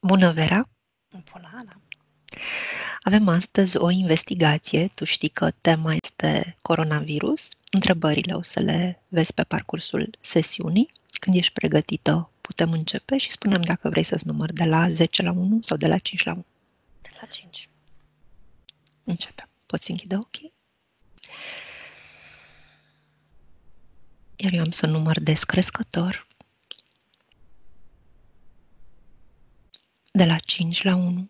Bună, Vera! Bună, Ana! Avem astăzi o investigație. Tu știi că tema este coronavirus. Întrebările o să le vezi pe parcursul sesiunii. Când ești pregătită, putem începe și spunem dacă vrei să-ți număr de la 10 la 1 sau de la 5 la 1. De la 5. Începem. Poți închide ochii? Iar eu am să număr descrescător de la 5 la 1,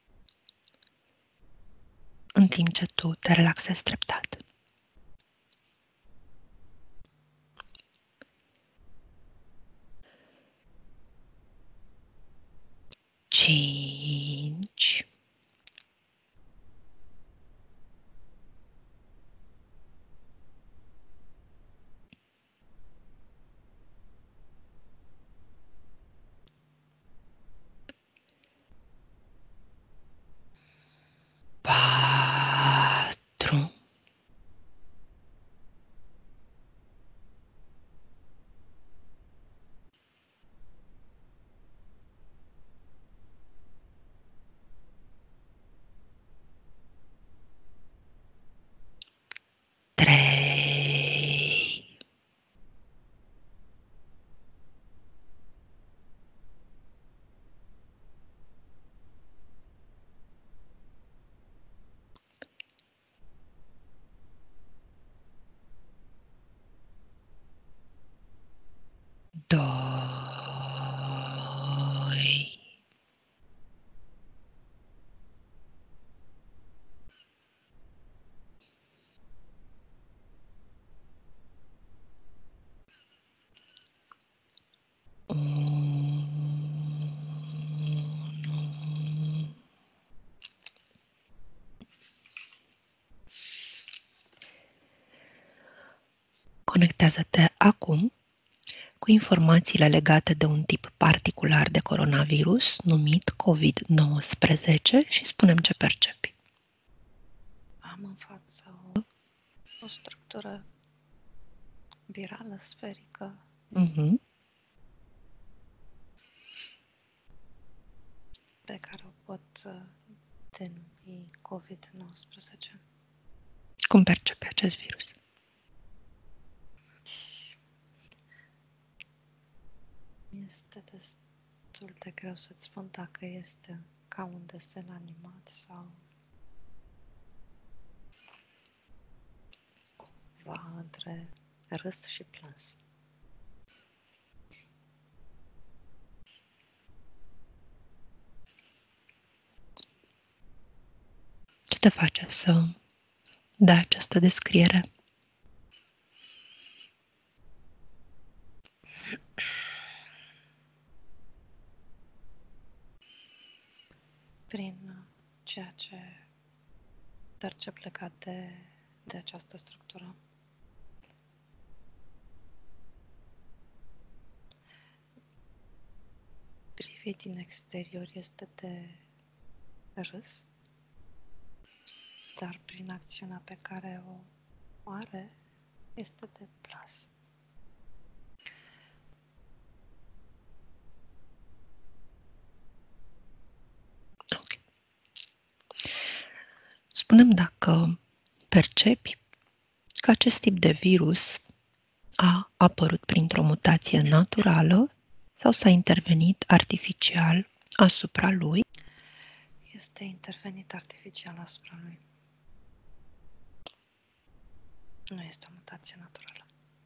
în timp ce tu te relaxezi treptat. 5, 4, 3, 2, 1. Conectează-te acum cu informațiile legate de un tip particular de coronavirus numit COVID-19 și spune-mi ce percepi. Am în față o structură virală, sferică, pe care o pot denumi COVID-19. Cum percepi acest virus? Este destul de greu să-ți spun dacă este ca un desen animat sau cumva între râs și plâns. Ce te face să dai această descriere? Prin ceea ce percep legat de această structură. Privit din exterior este de râs, dar prin acțiunea pe care o are este de plas. Ok. Spune-mi dacă percepi că acest tip de virus a apărut printr-o mutație naturală sau s-a intervenit artificial asupra lui? Este intervenit artificial asupra lui. Nu este o mutație naturală.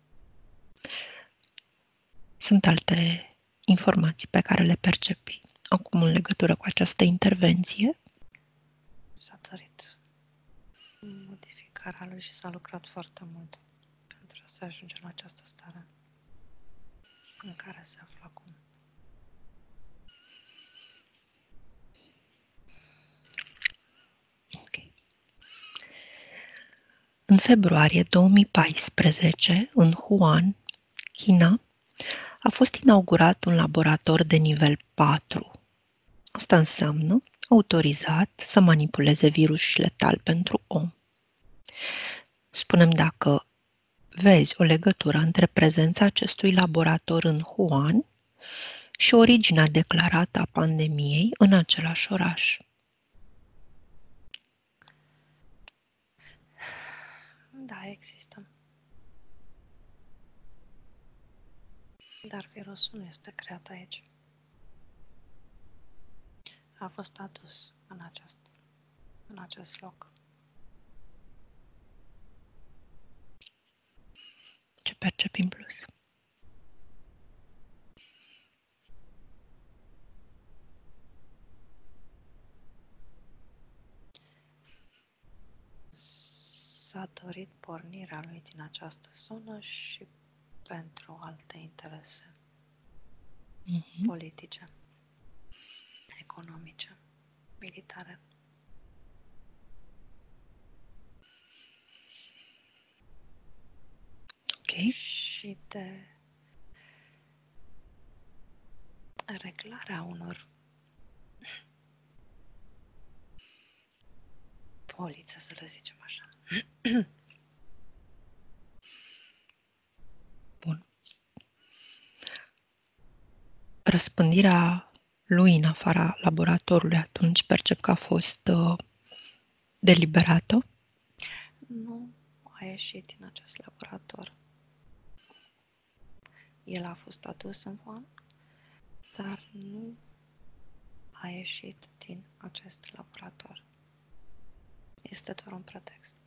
Sunt alte informații pe care le percepi acum în legătură cu această intervenție? S-a dorit modificarea lui și s-a lucrat foarte mult pentru a se ajunge la această stare în care se află acum. Okay. În februarie 2014, în Wuhan, China, a fost inaugurat un laborator de nivel 4. Asta înseamnă autorizat să manipuleze virus letal pentru om. Spune-mi dacă vezi o legătură între prezența acestui laborator în Wuhan și originea declarată a pandemiei în același oraș. Da, există. Dar virusul nu este creat aici. A fost adus în acest loc. Ce percepi în plus? S-a dorit pornirea lui din această zonă și pentru alte interese politice, economice, militare. Ok. Și de reglarea unor polițe, să le zicem așa. Bun. Răspândirea lui în afara laboratorului atunci percep că a fost deliberată? Nu a ieșit din acest laborator. El a fost adus în Wuhan, dar nu a ieșit din acest laborator. Este doar un pretext.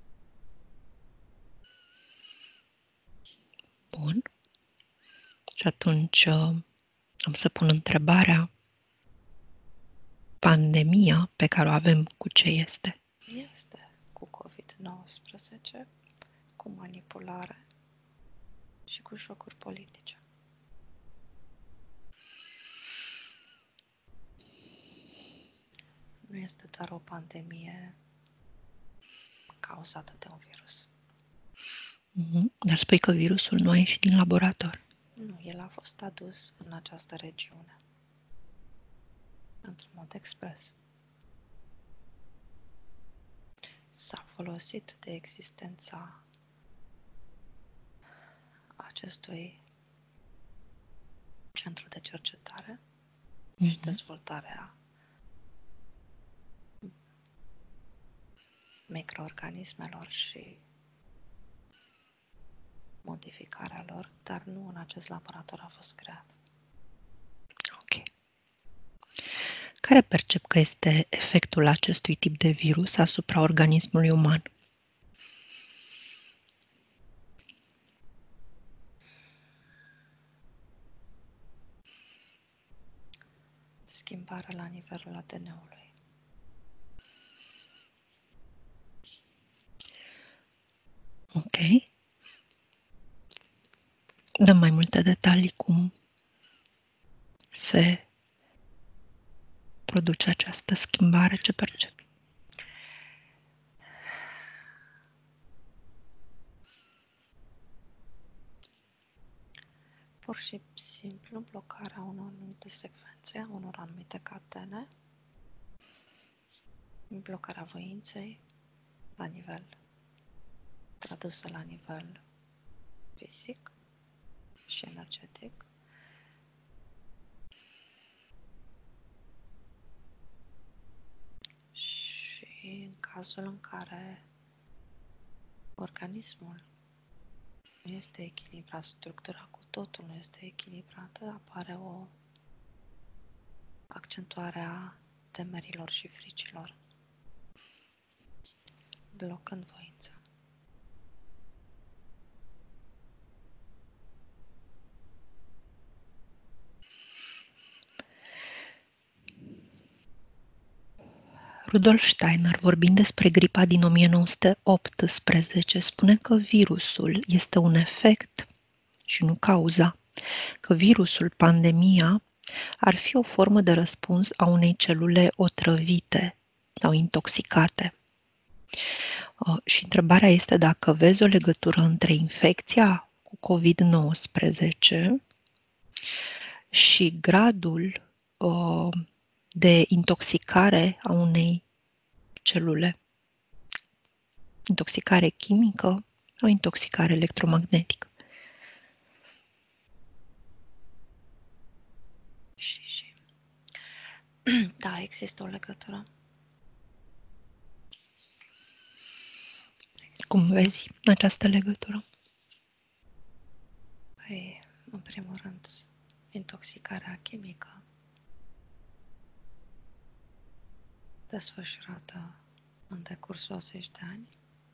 Bun. Și atunci am să pun întrebarea: pandemia pe care o avem, cu ce este? Este cu COVID-19, cu manipulare și cu jocuri politice. Nu este doar o pandemie cauzată de un virus. Dar spui că virusul nu a ieșit din laborator. Nu, el a fost adus în această regiune. Într-un mod expres. S-a folosit de existența acestui centru de cercetare și dezvoltarea microorganismelor și modificarea lor, dar nu în acest laborator a fost creat. Ok. Care percep că este efectul acestui tip de virus asupra organismului uman? Schimbarea la nivelul ADN-ului. Ok. Dăm mai multe detalii cum se produce această schimbare, ce percepi? Pur și simplu blocarea unor anumite secvențe, a unor anumite catene, blocarea voinței la nivel, tradusă la nivel fizic și energetic. Și în cazul în care organismul nu este echilibrat, structura cu totul nu este echilibrată, apare o accentuare a temerilor și fricilor, blocând voința. Rudolf Steiner, vorbind despre gripa din 1918, spune că virusul este un efect și nu cauza, că virusul, pandemia, ar fi o formă de răspuns a unei celule otrăvite sau intoxicate. Și întrebarea este dacă vezi o legătură între infecția cu COVID-19 și gradul de intoxicare a unei celule. Intoxicare chimică sau intoxicare electromagnetică. Și. Da, există o legătură. Cum vezi această legătură? Păi, în primul rând, intoxicarea chimică desfășurată în decursul a 10 de ani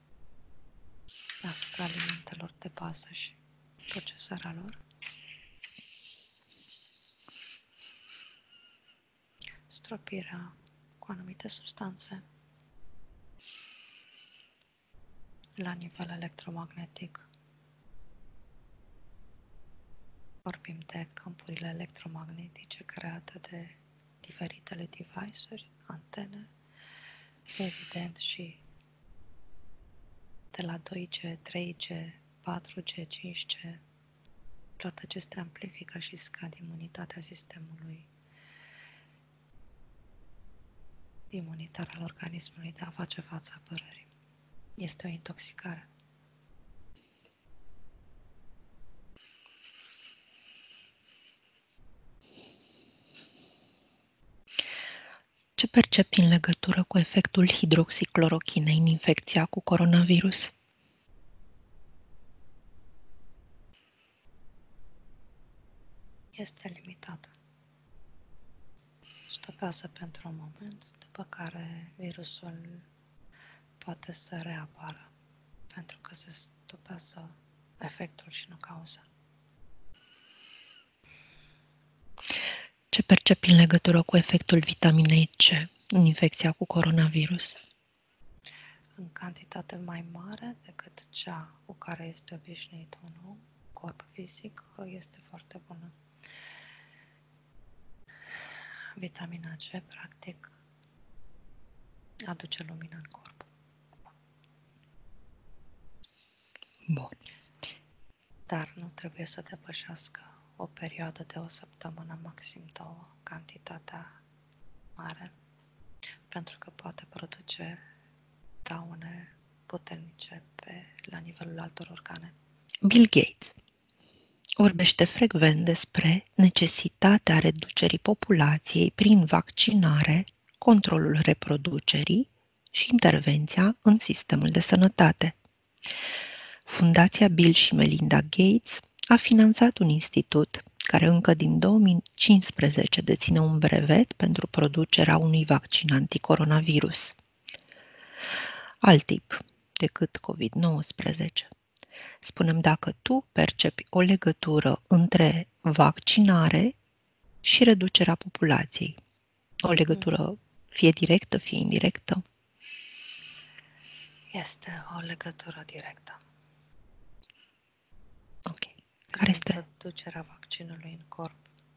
asupra alimentelor de bază și procesarea lor. Stropirea cu anumite substanțe la nivel electromagnetic. Vorbim de campurile electromagnetice create de diferitele device-uri, antene, evident și de la 2G, 3G, 4G, 5G, toate acestea amplifică și scad imunitatea sistemului imunitar al organismului de a face față apărării. Este o intoxicare. Ce percepi în legătură cu efectul hidroxiclorochinei în infecția cu coronavirus? Este limitată. Stopează pentru un moment, după care virusul poate să reapară, pentru că se stopează efectul și nu cauza. Ce percepi în legătură cu efectul vitaminei C în infecția cu coronavirus? În cantitate mai mare decât cea cu care este obișnuit un corp fizic, este foarte bună. Vitamina C, practic, aduce lumină în corp. Bun. Dar nu trebuie să depășească o perioadă de o săptămână, maxim 2, cantitatea mare, pentru că poate produce daune puternice la nivelul altor organe. Bill Gates vorbește frecvent despre necesitatea reducerii populației prin vaccinare, controlul reproducerii și intervenția în sistemul de sănătate. Fundația Bill și Melinda Gates a finanțat un institut care încă din 2015 deține un brevet pentru producerea unui vaccin anticoronavirus. Alt tip decât COVID-19. Spunem dacă tu percepi o legătură între vaccinare și reducerea populației. O legătură fie directă, fie indirectă. Este o legătură directă. Ok. Care este? Introducerea vaccinului în corp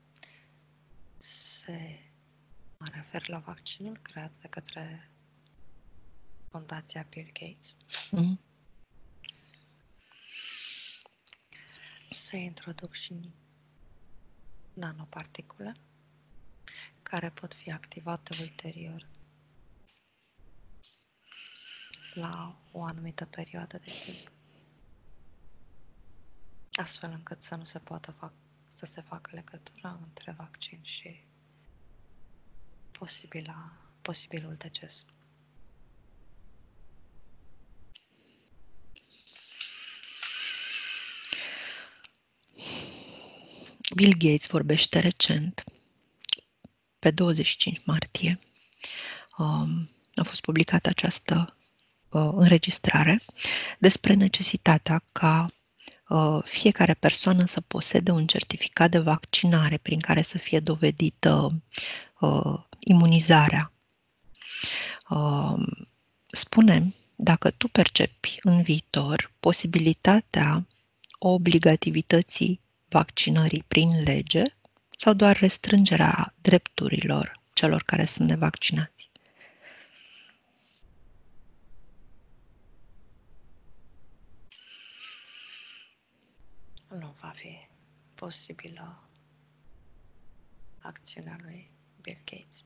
mă refer la vaccinul creat de către Fundația Bill Gates. Se introduc și nanoparticule care pot fi activate ulterior la o anumită perioadă de timp, astfel încât să nu se poată să se facă legătura între vaccin și posibilul deces. Bill Gates vorbește recent, pe 25 martie, a fost publicată această înregistrare despre necesitatea ca fiecare persoană să posede un certificat de vaccinare prin care să fie dovedită imunizarea. Spune dacă tu percepi în viitor posibilitatea obligativității vaccinării prin lege sau doar restrângerea drepturilor celor care sunt nevaccinați. Nu va fi posibilă acțiunea lui Bill Gates.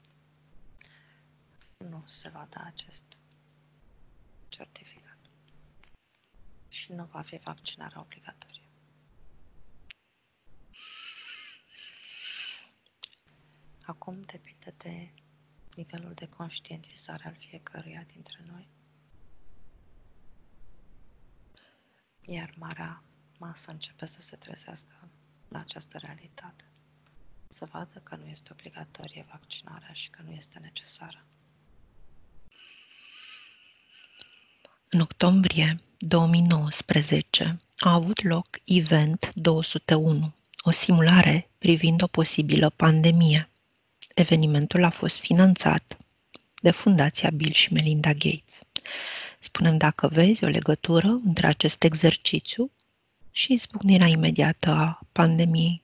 Nu se va da acest certificat și nu va fi vaccinarea obligatorie. Acum depinde de nivelul de conștientizare al fiecăruia dintre noi. Iar marea masă începe să se trezească la această realitate. Să vadă că nu este obligatorie vaccinarea și că nu este necesară. În octombrie 2019 a avut loc Event 201, o simulare privind o posibilă pandemie. Evenimentul a fost finanțat de Fundația Bill și Melinda Gates. Spunem dacă vezi o legătură între acest exercițiu și izbucnirea imediată a pandemiei.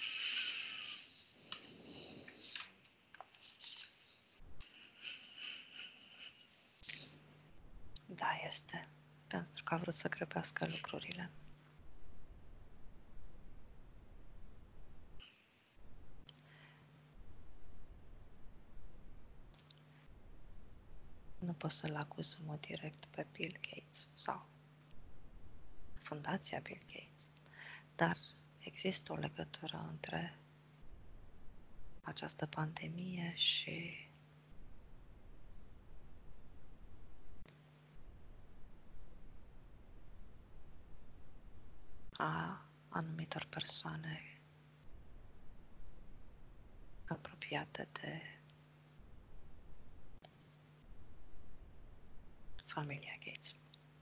Da, este. Pentru că a vrut să grăbească lucrurile. Nu pot să-l acuz în mod direct pe Bill Gates sau Fundația Bill Gates, dar există o legătură între această pandemie și a anumitor persoane apropiate de familia Gates.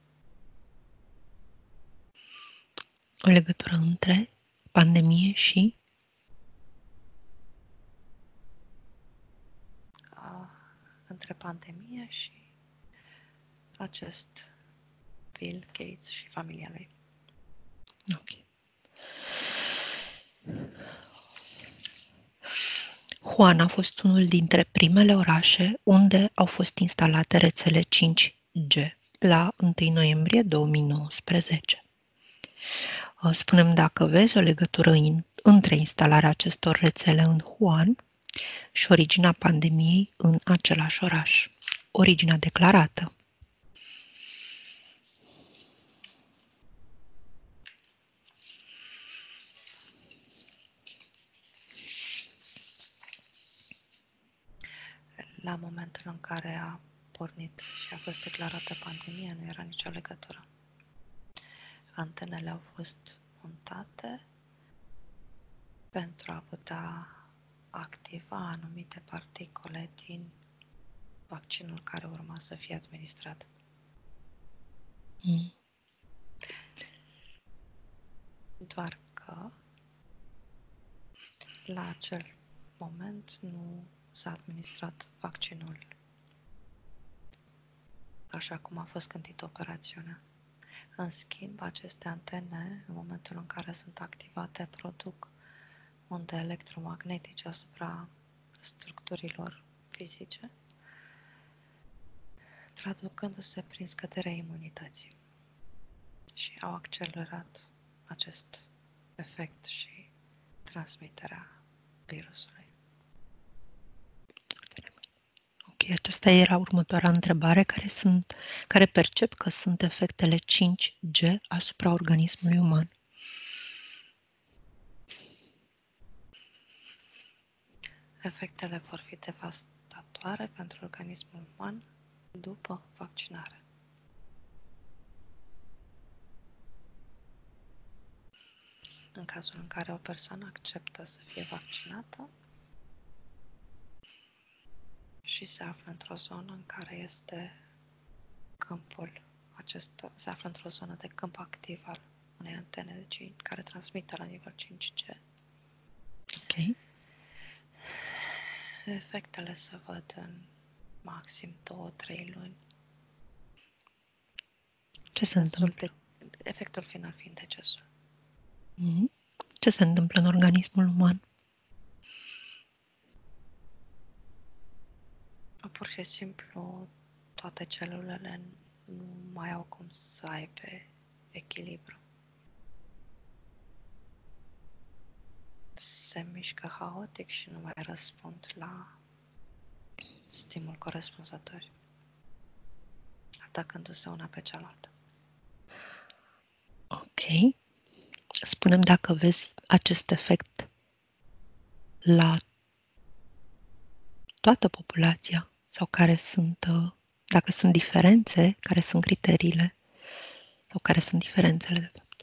O legătură între pandemie și între pandemie și acest Bill Gates și familia lui. Ok. Wuhan a fost unul dintre primele orașe unde au fost instalate rețele 5G la 1 noiembrie 2019. Spunem dacă vezi o legătură între instalarea acestor rețele în Wuhan și originea pandemiei în același oraș. Originea declarată. La momentul în care a pornit și a fost declarată pandemia, nu era nicio legătură. Antenele au fost montate pentru a putea activa anumite particule din vaccinul care urma să fie administrat. Doar că la acel moment nu s-a administrat vaccinul așa cum a fost gândit operațiunea. În schimb, aceste antene, în momentul în care sunt activate, produc unde electromagnetice asupra structurilor fizice, traducându-se prin scăderea imunității. Și au accelerat acest efect și transmiterea virusului. Ok, aceasta era următoarea întrebare. Care percep că sunt efectele 5G asupra organismului uman? Efectele vor fi devastatoare pentru organismul uman după vaccinare. În cazul în care o persoană acceptă să fie vaccinată și se află într-o zonă în care este câmpul acesta, se află într-o zonă de câmp activ al unei antene de 5, care transmite la nivel 5G. Ok. Efectele se văd în maxim 2-3 luni. Ce se întâmplă? Efectul final fiind decesul. Ce se întâmplă în organismul uman? Pur și simplu, toate celulele nu mai au cum să aibă echilibru. Se mișcă haotic și nu mai răspund la stimul corespunzător, atacându-se una pe cealaltă. Ok. Spunem dacă vezi acest efect la toată populația sau care sunt, dacă sunt diferențe, care sunt criteriile sau care sunt diferențele de fapt.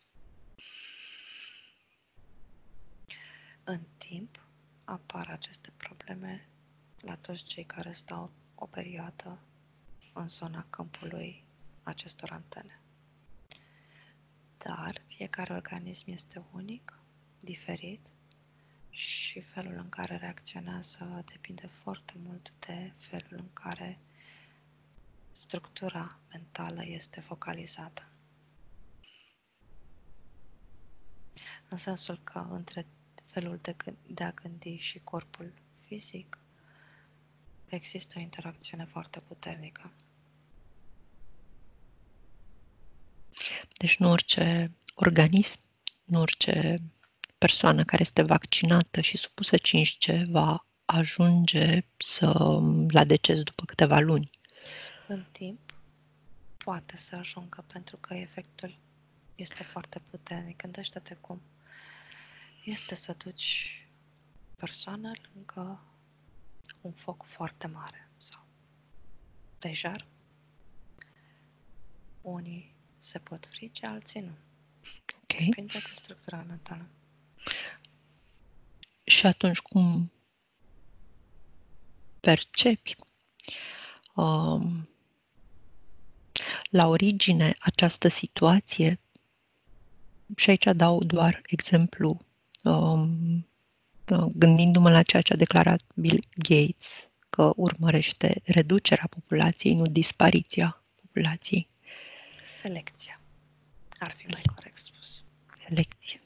În timp apar aceste probleme la toți cei care stau o perioadă în zona câmpului acestor antene. Dar fiecare organism este unic, diferit și felul în care reacționează depinde foarte mult de felul în care structura mentală este focalizată. În sensul că între felul de a gândi și corpul fizic există o interacțiune foarte puternică. Deci nu orice organism, nu orice persoană care este vaccinată și supusă 5G va ajunge la deces după câteva luni. În timp poate să ajungă pentru că efectul este foarte puternic. Gândește-te cum este să duci persoană lângă un foc foarte mare sau dejar. Unii se pot frice, alții nu. Ok. Depinde de structura mentală. Și atunci cum percepi la origine această situație, și aici dau doar exemplu, gândindu-mă la ceea ce a declarat Bill Gates, că urmărește reducerea populației, nu dispariția populației. Selecția. Ar fi mai corect spus. Selecție.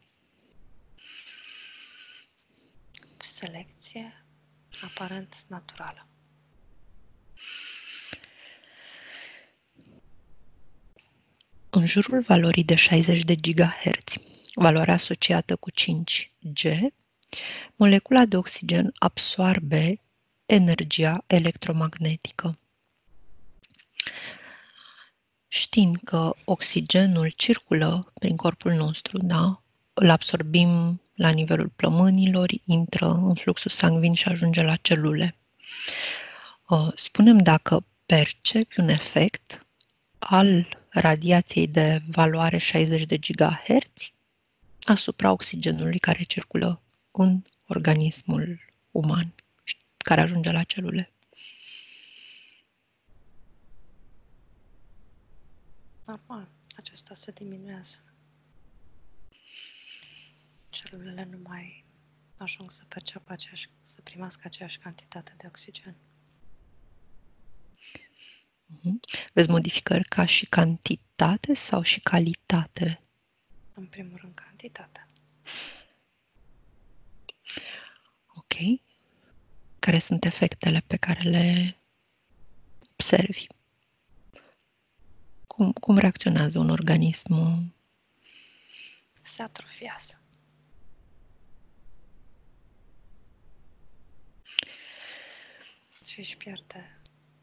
Selecție aparent naturală. În jurul valorii de 60 de GHz, valoarea asociată cu 5G, molecula de oxigen absorbe energia electromagnetică. Știind că oxigenul circulă prin corpul nostru, da? Îl absorbim la nivelul plămânilor, intră în fluxul sanguin și ajunge la celule. Spunem dacă percepi un efect al radiației de valoare 60 de GHz asupra oxigenului care circulă în organismul uman, care ajunge la celule. Normal, acesta se diminuează. Celulele nu mai ajung să perceapă să primească aceeași cantitate de oxigen. Vezi modificări ca și cantitate sau și calitate? În primul rând, cantitatea. Ok. Care sunt efectele pe care le observi? Cum reacționează un organism? Se atrofiază. Și își pierde.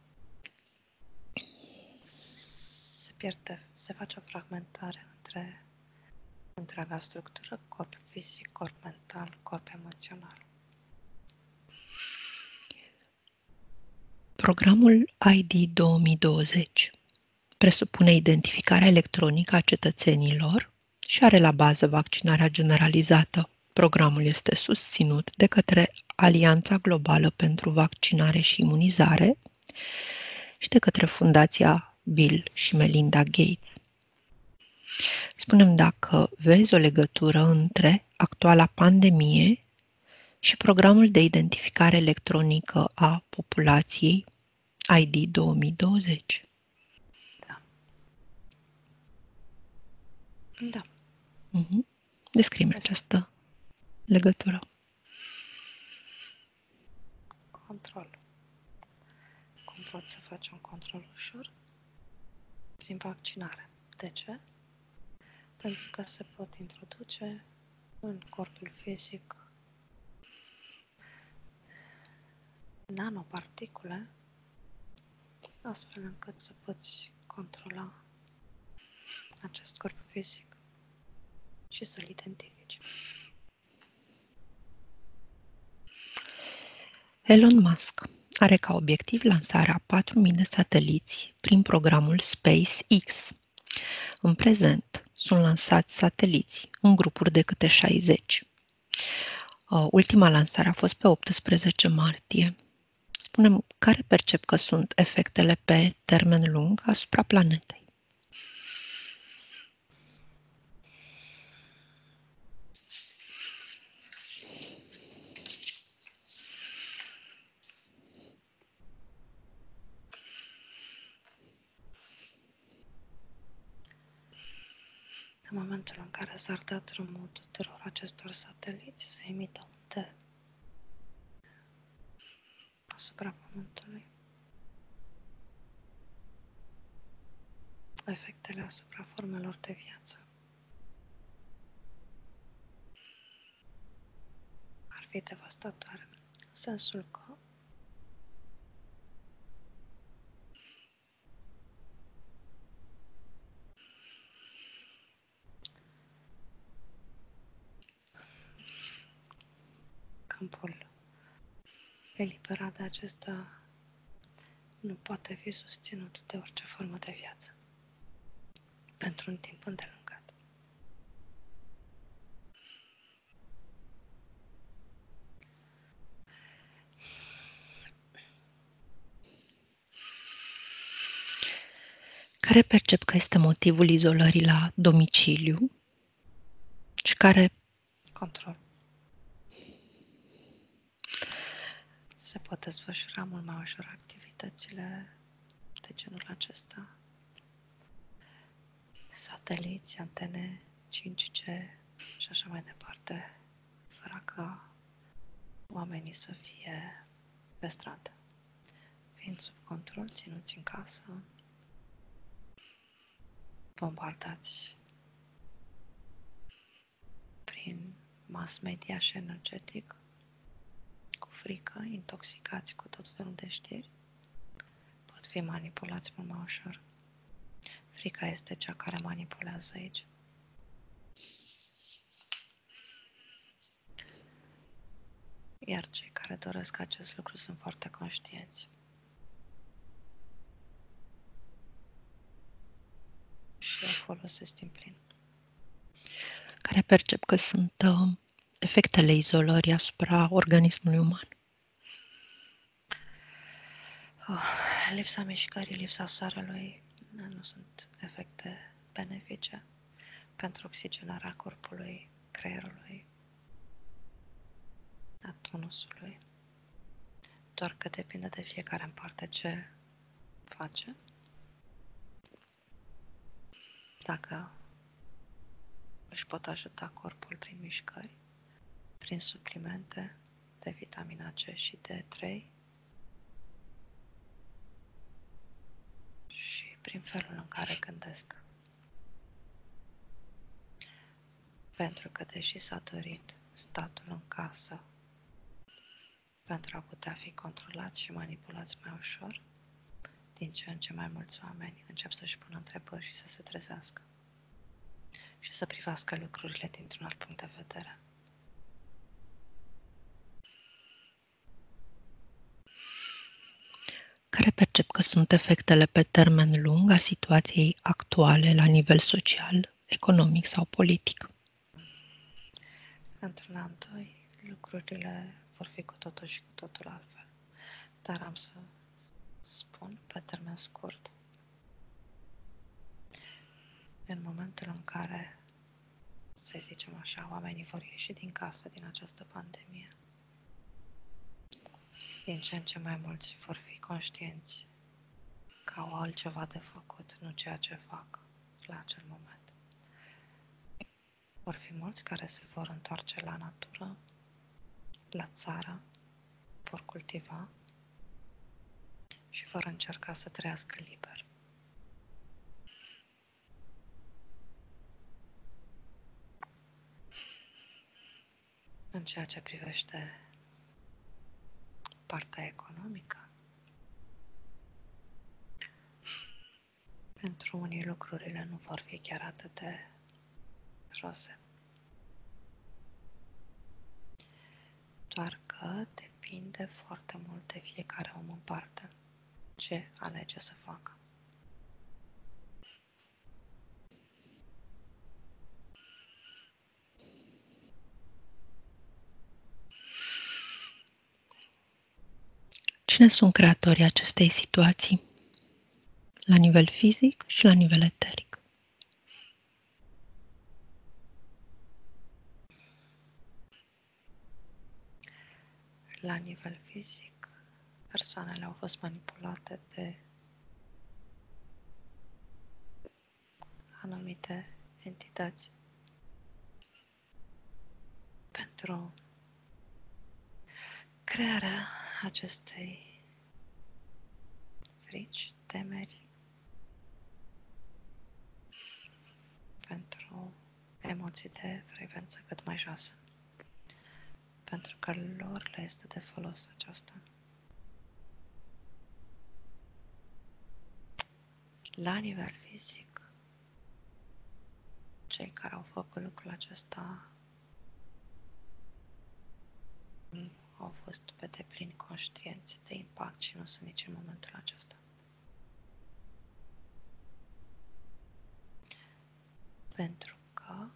Se face o fragmentare între întreaga structură, corp fizic, corp mental, corp emoțional. Programul ID 2020 presupune identificarea electronică a cetățenilor și are la bază vaccinarea generalizată. Programul este susținut de către Alianța Globală pentru Vaccinare și Imunizare și de către Fundația Bill și Melinda Gates. Spunem dacă vezi o legătură între actuala pandemie și programul de identificare electronică a populației ID 2020. Da. Descrie-mi această legătură. Control. Cum poți să faci un control ușor? Prin vaccinare. De ce? Pentru că se pot introduce în corpul fizic nanoparticule, astfel încât să poți controla acest corp fizic și să-l identifici. Elon Musk are ca obiectiv lansarea 4.000 de sateliți prin programul SpaceX. În prezent sunt lansați sateliți în grupuri de câte 60. Ultima lansare a fost pe 18 martie. Spune-mi, care percep că sunt efectele pe termen lung asupra planetei? În momentul în care s-ar da drumul tuturor acestor sateliți să emită unde asupra Pământului, efectele asupra formelor de viață ar fi devastatoare, în sensul că câmpul eliberat de acesta nu poate fi susținut de orice formă de viață pentru un timp îndelungat. Care percep că este motivul izolării la domiciliu și care Control. Se pot desfășura mult mai ușor activitățile de genul acesta. Sateliți, antene 5G și așa mai departe, fără ca oamenii să fie pe stradă, fiind sub control, ținuți în casă, bombardați prin mass media și energetic, cu frică, intoxicați cu tot felul de știri, pot fi manipulați mult mai ușor. Frica este cea care manipulează aici. Iar cei care doresc acest lucru sunt foarte conștienți. Și o folosesc din plin. care percep că sunt efectele izolării asupra organismului uman? Lipsa mișcării, lipsa soarelui nu sunt efecte benefice pentru oxigenarea corpului, creierului, a tonusului. Doar că depinde de fiecare în parte ce face. Dacă își pot ajuta corpul prin mișcări, prin suplimente de vitamina C și D3 și prin felul în care gândesc. Pentru că, deși s-a dorit statul în casă pentru a putea fi controlați și manipulați mai ușor, din ce în ce mai mulți oameni încep să-și pună întrebări și să se trezească și să privească lucrurile dintr-un alt punct de vedere. Care percep că sunt efectele pe termen lung a situației actuale la nivel social, economic sau politic? Într-un an, doi, lucrurile vor fi cu totul și cu totul altfel. Dar am să spun pe termen scurt. În momentul în care, să zicem așa, oamenii vor ieși din casă din această pandemie, din ce în ce mai mulți vor fi conștienți că au altceva de făcut, nu ceea ce fac la acel moment. Vor fi mulți care se vor întoarce la natură, la țară, vor cultiva și vor încerca să trăiască liber. În ceea ce privește partea economică, pentru unii lucrurile nu vor fi chiar atât de roze. Doar că depinde foarte mult de fiecare om în parte ce alege să facă. Cine sunt creatorii acestei situații? La nivel fizic și la nivel eteric. La nivel fizic, persoanele au fost manipulate de anumite entități pentru crearea acestei frici, temeri, pentru emoții de frecvență cât mai joasă. Pentru că lor le este de folos aceasta. La nivel fizic, cei care au făcut lucrul acesta nu au fost pe deplin conștienți de impact și nu sunt nici în momentul acesta. Pentru că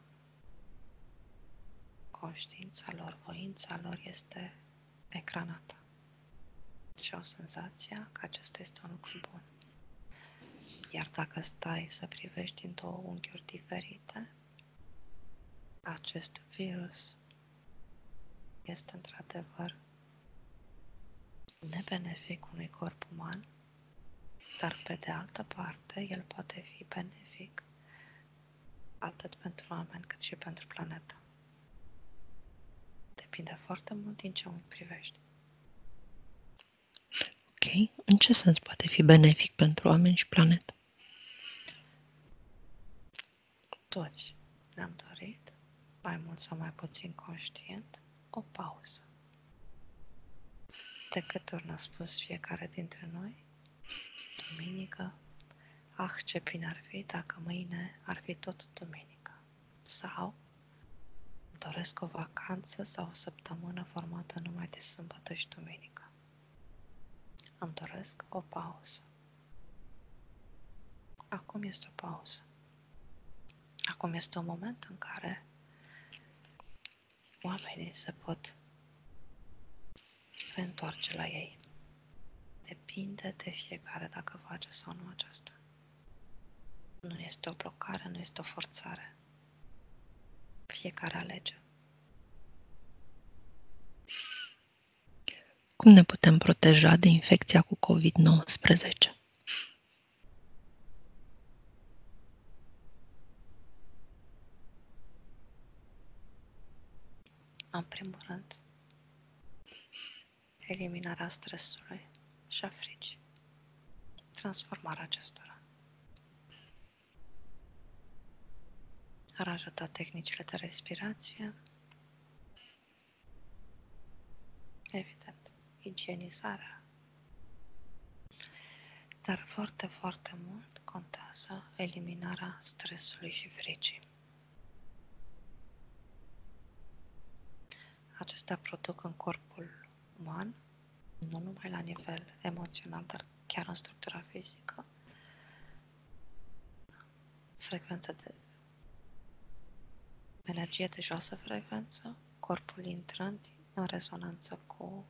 conștiința lor, voința lor este ecranată și au senzația că acesta este un lucru bun. Iar dacă stai să privești din două unghiuri diferite, acest virus este într-adevăr nebenefic unui corp uman, dar pe de altă parte el poate fi benefic atât pentru oameni cât și pentru planetă. Depinde foarte mult din ce unghi privești. Ok. În ce sens poate fi benefic pentru oameni și planetă? Toți ne-am dorit, mai mult sau mai puțin conștient, o pauză. De câte ori ne-a spus fiecare dintre noi, duminică, ce bine ar fi dacă mâine ar fi tot duminică. Sau doresc o vacanță sau o săptămână formată numai de sâmbătă și duminică. Îmi doresc o pauză. Acum este o pauză. Acum este un moment în care oamenii se pot reîntoarce la ei. Depinde de fiecare dacă face sau nu aceasta. Nu este o blocare, nu este o forțare. Fiecare alege. Cum ne putem proteja de infecția cu COVID-19? În primul rând, eliminarea stresului și a fricii. Transformarea acestora. Ar ajuta tehnicile de respirație, evident, igienizarea, dar foarte, foarte mult contează eliminarea stresului și fricii. Acestea produc în corpul uman, nu numai la nivel emoțional, dar chiar în structura fizică, frecvență de energie de joasă frecvență, corpul intrând în rezonanță cu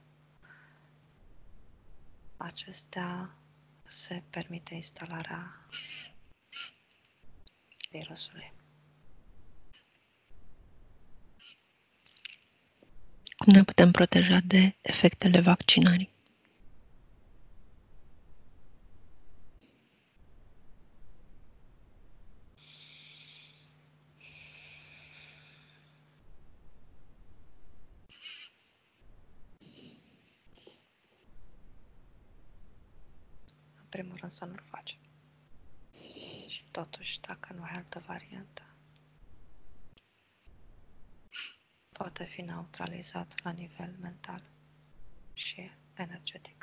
acestea, se permite instalarea virusului. Cum ne putem proteja de efectele vaccinării? În primul rând să nu-l faci. Și totuși, dacă nu ai altă variantă, poate fi neutralizat la nivel mental și energetic.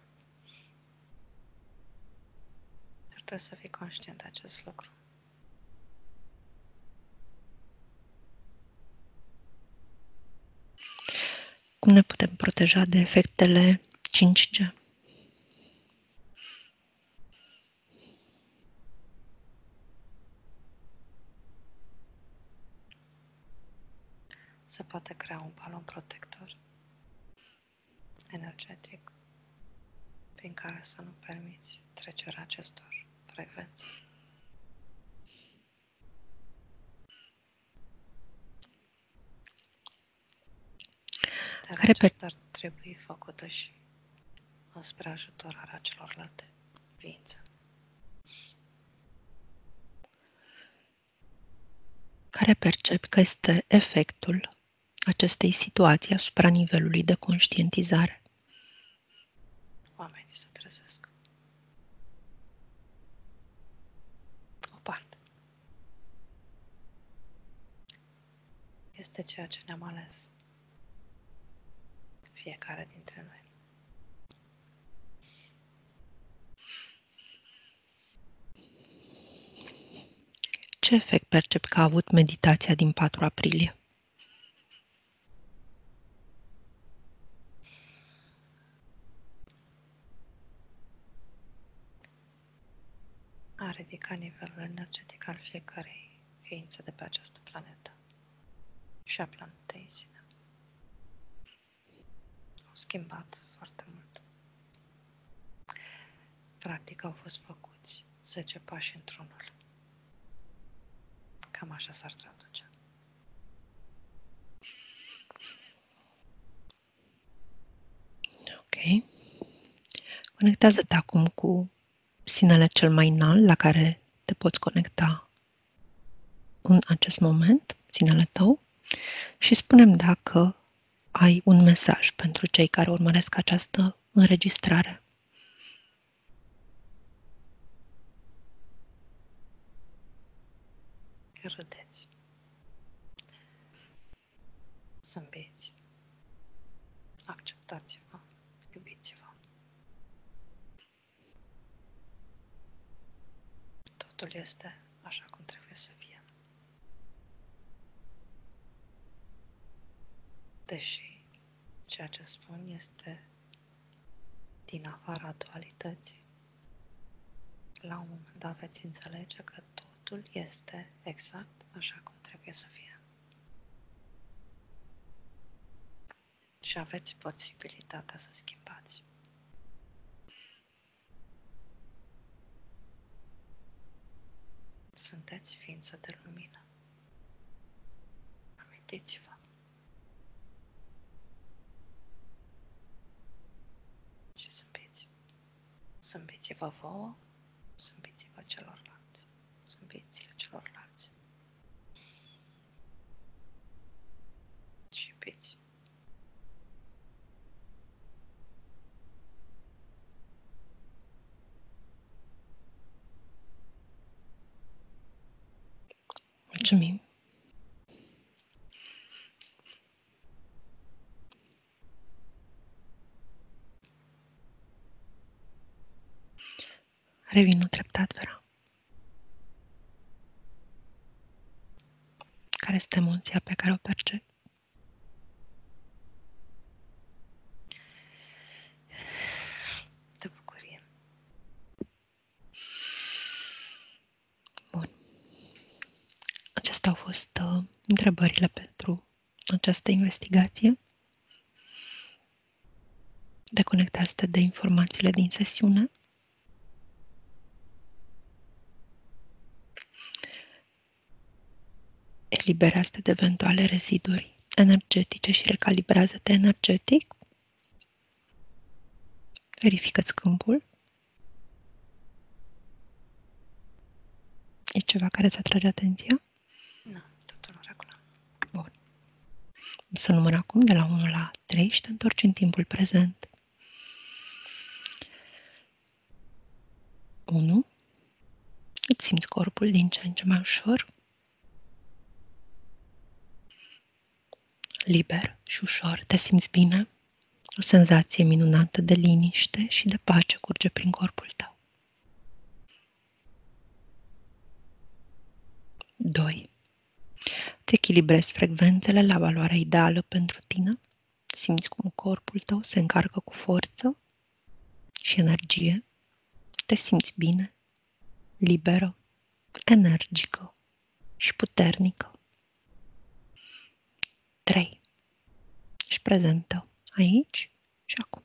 Dar trebuie să fii conștient de acest lucru. Cum ne putem proteja de efectele 5G? Se poate crea un balon protector energetic prin care să nu permiți trecerea acestor frecvențe. Dar aceasta ar trebui făcută și înspre ajutorarea celorlalte ființe. Care percepi că este efectul acestei situații asupra nivelului de conștientizare? Oamenii se trezesc. O parte. Este ceea ce ne-am ales. Fiecare dintre noi. Ce efect percepi că a avut meditația din 4 aprilie? A ridicat nivelul energetic al fiecărei ființe de pe această planetă și a planetei în sine. Au schimbat foarte mult. Practic au fost făcuți 10 pași într-unul. Cam așa s-ar traduce. Ok. Conectează-te acum cu sinele cel mai înalt la care te poți conecta în acest moment, sinele tău, și spune-mi dacă ai un mesaj pentru cei care urmăresc această înregistrare. Râdeți. Zâmbiți. Acceptați-vă. Iubiți-vă. Totul este așa cum trebuie să fie. Deși ceea ce spun este din afara dualității, la un moment dat veți înțelege că totul este exact așa cum trebuie să fie. Și aveți posibilitatea să schimbați. Sunteți ființă de lumină. Amintiți-vă. Și zâmbiți. Zâmbiți-vă vouă, zâmbiți-vă celorlalți. Zâmbiți-le celorlalți. Și iubiți. Mulțumim! Revin treptat, Vera. Care este emoția pe care o percepi? De bucurie. Bun. Acestea au fost întrebările pentru această investigație. Deconectează-te de informațiile din sesiune. Eliberează-te de eventuale reziduri energetice și recalibrează-te energetic. Verifică-ți câmpul. E ceva care îți atrage atenția? Nu, totul în regulă. Bun. Să număr acum de la 1 la 3 și te întorci în timpul prezent. 1. Îți simți corpul din ce în ce mai ușor. Liber și ușor, te simți bine. O senzație minunată de liniște și de pace curge prin corpul tău. 2. Te echilibrezi frecvențele la valoarea ideală pentru tine. Simți cum corpul tău se încarcă cu forță și energie. Te simți bine, liberă, energică și puternică. 3. Ești prezentă aici și acum.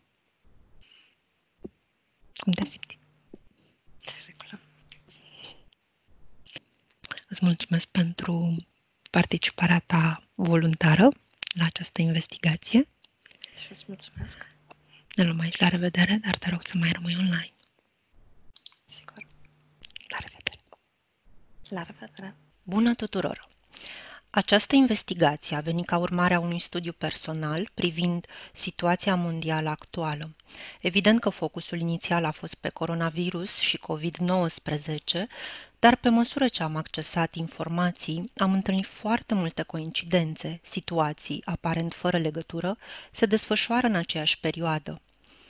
Cum te simți? De regulă. Îți mulțumesc pentru participarea ta voluntară la această investigație. Și îți mulțumesc. Ne luăm aici la revedere, dar te rog să mai rămâi online. Sigur. La revedere! La revedere! Bună tuturor! Această investigație a venit ca urmare a unui studiu personal privind situația mondială actuală. Evident că focusul inițial a fost pe coronavirus și COVID-19, dar pe măsură ce am accesat informații, am întâlnit foarte multe coincidențe, situații aparent fără legătură, se desfășoară în aceeași perioadă.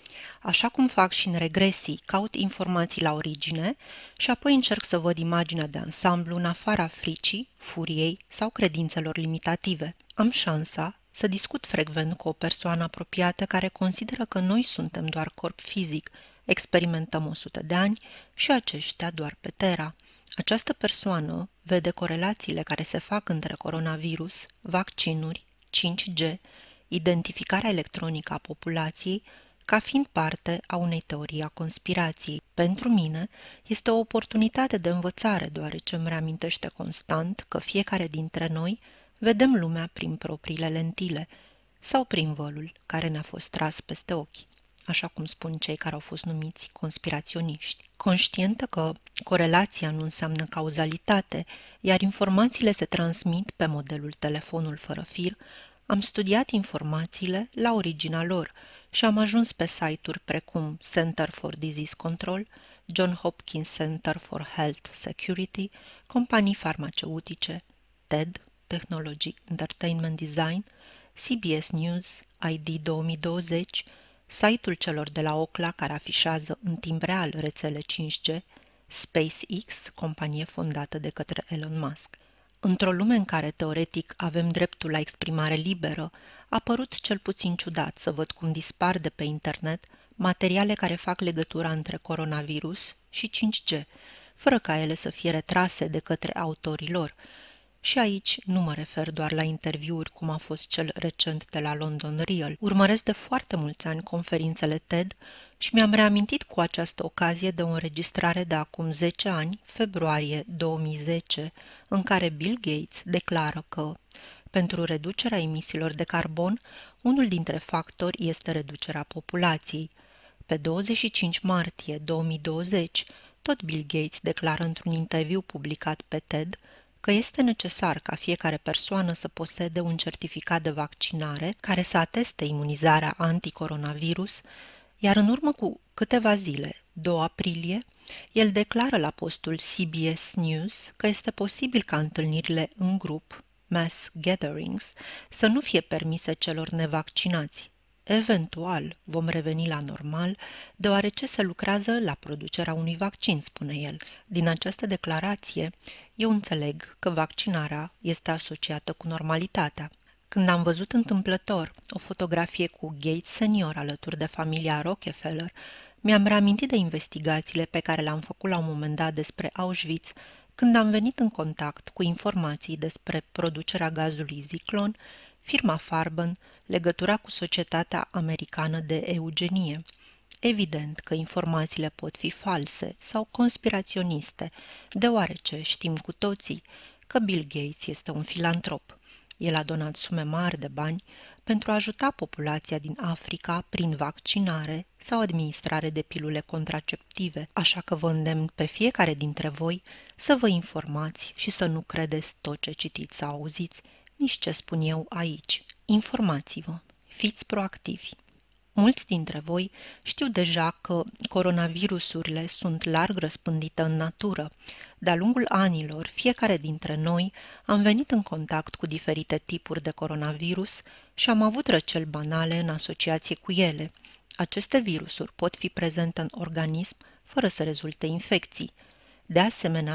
Așa cum fac și în regresii, caut informații la origine și apoi încerc să văd imaginea de ansamblu în afara fricii, furiei sau credințelor limitative. Am șansa să discut frecvent cu o persoană apropiată care consideră că noi suntem doar corp fizic, experimentăm 100 de ani și aceștia doar pe Terra. Această persoană vede corelațiile care se fac între coronavirus, vaccinuri, 5G, identificarea electronică a populației, ca fiind parte a unei teorii a conspirației. Pentru mine, este o oportunitate de învățare, deoarece îmi reamintește constant că fiecare dintre noi vedem lumea prin propriile lentile sau prin vălul care ne-a fost tras peste ochi, așa cum spun cei care au fost numiți conspiraționiști. Conștientă că corelația nu înseamnă cauzalitate, iar informațiile se transmit pe modelul telefonul fără fir, am studiat informațiile la originea lor și am ajuns pe site-uri precum Center for Disease Control, John Hopkins Center for Health Security, companii farmaceutice, TED, Technology Entertainment Design, CBS News, ID 2020, site-ul celor de la Ookla care afișează în timp real rețele 5G, SpaceX, companie fondată de către Elon Musk. Într-o lume în care, teoretic, avem dreptul la exprimare liberă, a părut cel puțin ciudat să văd cum dispar de pe internet materiale care fac legătura între coronavirus și 5G, fără ca ele să fie retrase de către autorii lor. Și aici nu mă refer doar la interviuri cum a fost cel recent de la London Real. Urmăresc de foarte mulți ani conferințele TED și mi-am reamintit cu această ocazie de o înregistrare de acum 10 ani, februarie 2010, în care Bill Gates declară că pentru reducerea emisiilor de carbon, unul dintre factori este reducerea populației. Pe 25 martie 2020, tot Bill Gates declară într-un interviu publicat pe TED că este necesar ca fiecare persoană să posede un certificat de vaccinare care să ateste imunizarea anticoronavirus, iar în urmă cu câteva zile, 2 aprilie, el declară la postul CBS News că este posibil ca întâlnirile în grup, mass gatherings, să nu fie permise celor nevaccinați. Eventual vom reveni la normal, deoarece se lucrează la producerea unui vaccin, spune el. Din această declarație, eu înțeleg că vaccinarea este asociată cu normalitatea. Când am văzut întâmplător o fotografie cu Gates senior alături de familia Rockefeller, mi-am reamintit de investigațiile pe care le-am făcut la un moment dat despre Auschwitz, când am venit în contact cu informații despre producerea gazului Zyklon, firma Farben, legătura cu Societatea Americană de Eugenie. Evident că informațiile pot fi false sau conspiraționiste, deoarece știm cu toții că Bill Gates este un filantrop. El a donat sume mari de bani pentru a ajuta populația din Africa prin vaccinare sau administrare de pilule contraceptive, așa că vă îndemn pe fiecare dintre voi să vă informați și să nu credeți tot ce citiți sau auziți, nici ce spun eu aici. Informați-vă, fiți proactivi. Mulți dintre voi știu deja că coronavirusurile sunt larg răspândite în natură. De-a lungul anilor, fiecare dintre noi am venit în contact cu diferite tipuri de coronavirus și am avut răceli banale în asociație cu ele. Aceste virusuri pot fi prezente în organism fără să rezulte infecții. De asemenea,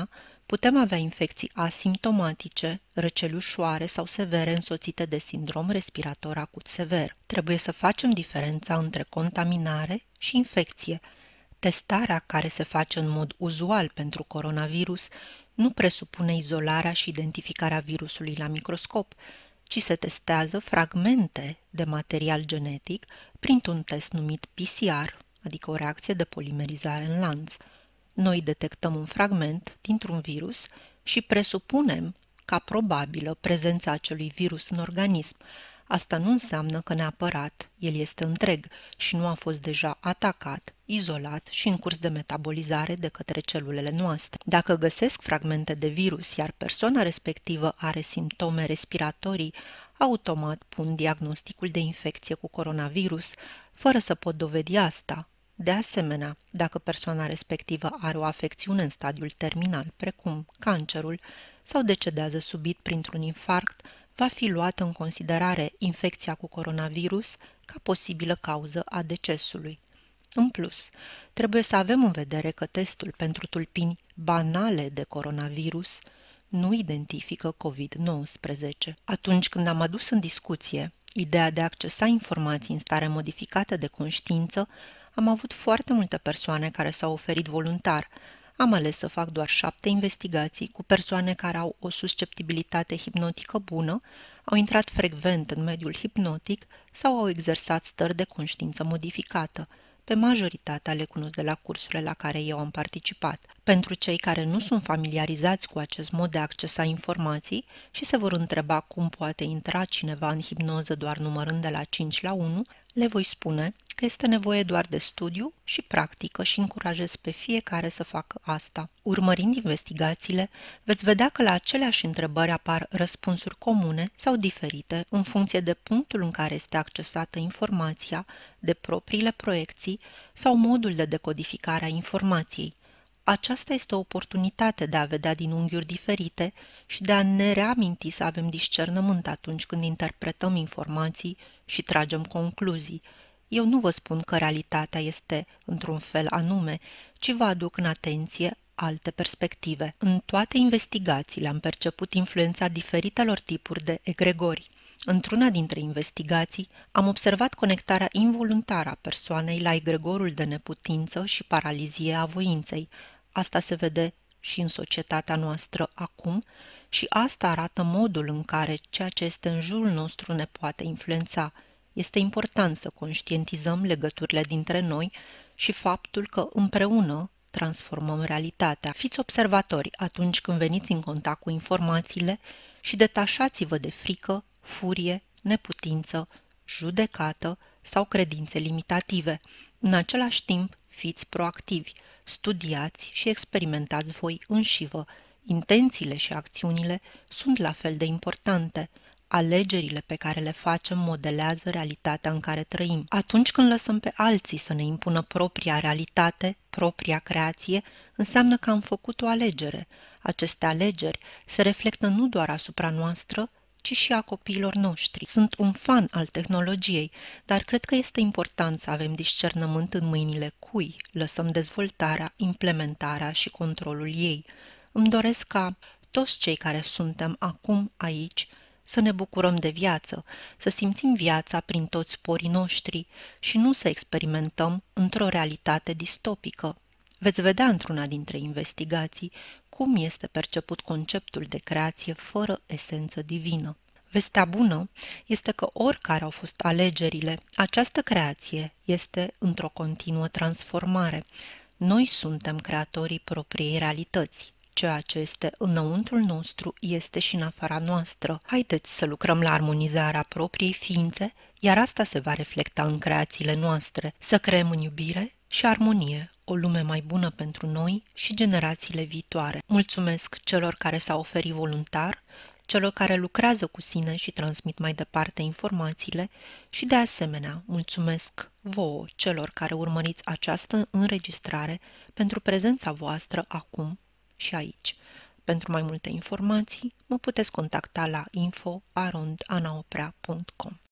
Putem avea infecții asimptomatice, răceli ușoare sau severe însoțite de sindrom respirator acut sever. Trebuie să facem diferența între contaminare și infecție. Testarea care se face în mod uzual pentru coronavirus nu presupune izolarea și identificarea virusului la microscop, ci se testează fragmente de material genetic printr-un test numit PCR, adică o reacție de polimerizare în lanț. Noi detectăm un fragment dintr-un virus și presupunem ca probabilă prezența acelui virus în organism. Asta nu înseamnă că neapărat el este întreg și nu a fost deja atacat, izolat și în curs de metabolizare de către celulele noastre. Dacă găsesc fragmente de virus, iar persoana respectivă are simptome respiratorii, automat pun diagnosticul de infecție cu coronavirus, fără să pot dovedi asta. De asemenea, dacă persoana respectivă are o afecțiune în stadiul terminal, precum cancerul, sau decedează subit printr-un infarct, va fi luată în considerare infecția cu coronavirus ca posibilă cauză a decesului. În plus, trebuie să avem în vedere că testul pentru tulpini banale de coronavirus nu identifică COVID-19. Atunci când am adus în discuție ideea de a accesa informații în stare modificată de conștiință, am avut foarte multe persoane care s-au oferit voluntar. Am ales să fac doar 7 investigații cu persoane care au o susceptibilitate hipnotică bună, au intrat frecvent în mediul hipnotic sau au exersat stări de conștiință modificată. Pe majoritatea le cunosc de la cursurile la care eu am participat. Pentru cei care nu sunt familiarizați cu acest mod de a accesa informații și se vor întreba cum poate intra cineva în hipnoză doar numărând de la 5 la 1, le voi spune că este nevoie doar de studiu și practică și încurajez pe fiecare să facă asta. Urmărind investigațiile, veți vedea că la aceleași întrebări apar răspunsuri comune sau diferite în funcție de punctul în care este accesată informația, de propriile proiecții sau modul de decodificare a informației. Aceasta este o oportunitate de a vedea din unghiuri diferite și de a ne reaminti să avem discernământ atunci când interpretăm informații și tragem concluzii. Eu nu vă spun că realitatea este într-un fel anume, ci vă aduc în atenție alte perspective. În toate investigațiile am perceput influența diferitelor tipuri de egregori. Într-una dintre investigații am observat conectarea involuntară a persoanei la egregorul de neputință și paralizie a voinței. Asta se vede și în societatea noastră acum și asta arată modul în care ceea ce este în jurul nostru ne poate influența. Este important să conștientizăm legăturile dintre noi și faptul că împreună transformăm realitatea. Fiți observatori atunci când veniți în contact cu informațiile și detașați-vă de frică, furie, neputință, judecată sau credințe limitative. În același timp, fiți proactivi, studiați și experimentați voi înșivă. Intențiile și acțiunile sunt la fel de importante. Alegerile pe care le facem modelează realitatea în care trăim. Atunci când lăsăm pe alții să ne impună propria realitate, propria creație, înseamnă că am făcut o alegere. Aceste alegeri se reflectă nu doar asupra noastră, ci și a copiilor noștri. Sunt un fan al tehnologiei, dar cred că este important să avem discernământ în mâinile cui lăsăm dezvoltarea, implementarea și controlul ei. Îmi doresc ca toți cei care suntem acum aici să ne bucurăm de viață, să simțim viața prin toți porii noștri și nu să experimentăm într-o realitate distopică. Veți vedea într-una dintre investigații cum este perceput conceptul de creație fără esență divină. Vestea bună este că oricare au fost alegerile, această creație este într-o continuă transformare. Noi suntem creatorii propriei realități. Ceea ce este înăuntrul nostru este și în afara noastră. Haideți să lucrăm la armonizarea propriei ființe, iar asta se va reflecta în creațiile noastre. Să creăm în iubire și armonie o lume mai bună pentru noi și generațiile viitoare. Mulțumesc celor care s-au oferit voluntar, celor care lucrează cu sine și transmit mai departe informațiile și, de asemenea, mulțumesc vouă, celor care urmăriți această înregistrare, pentru prezența voastră acum și aici. Pentru mai multe informații, mă puteți contacta la info@anaoprea.com.